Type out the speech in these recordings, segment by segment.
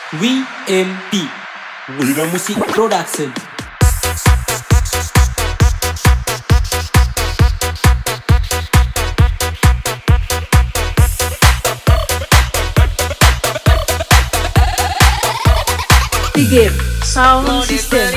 WMP Wira Musik Production. Tigir Sound System.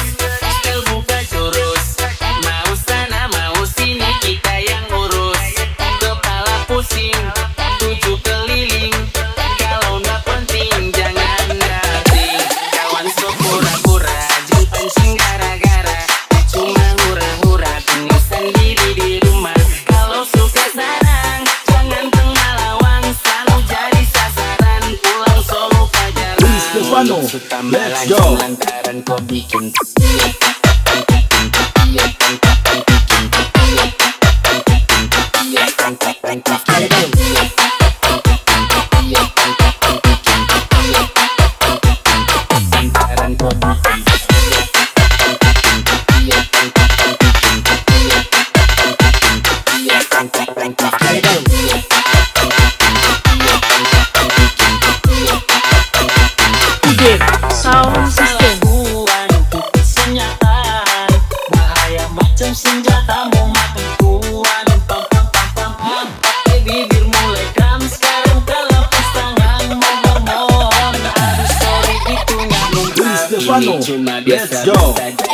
Let's go. Lantaran kau bikin Sound System. Bahaya macam senjata mau makan kuan. Pam pam pam pam. Pakai bibir mulai kram. Sekarang terlepas tangan mau ngomong. Aduh sorry itu nyambung. ini cuma biasa saja.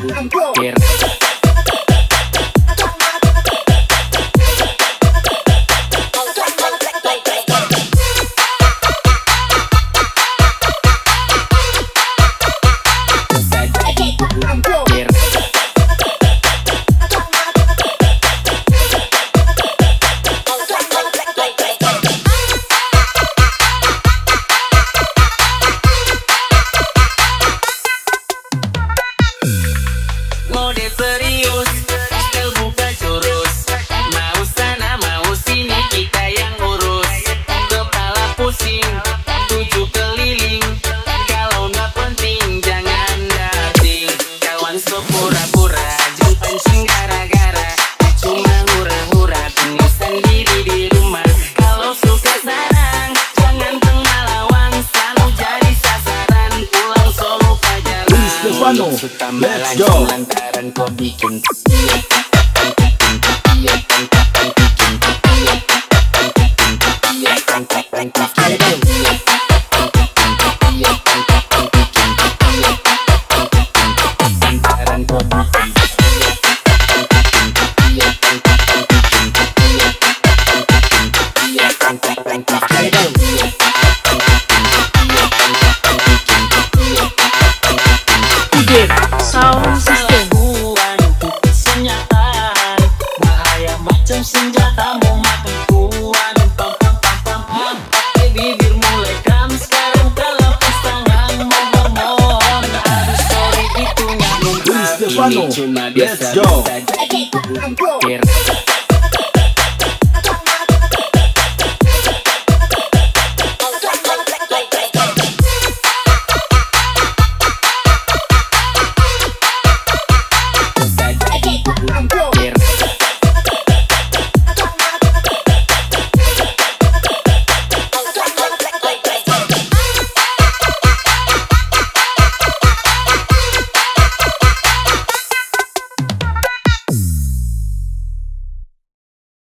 Mode serius, terbuka jurus. Mau sana mau sini kita yang urus. Kepala pusing, tujuh keliling. Kalau nggak penting jangan dating. Kawan sepura-pura, jeng pancing gara-gara. Cuma hura-hura, tulisan diri di rumah. Kalau suka sarang, jangan tengah lawan. Selalu jadi sasaran, pulang solo pajaran. Let's go. Lantaran kau bikin Tigir Sound System. bahaya macam senjata mau makan kuan. Pam pam pam pam. Pakai bibir mulai kram. Sekarang terlepas tangan mau ngomong. Aduh sorry itu nyambung. ini cuma biasa saja.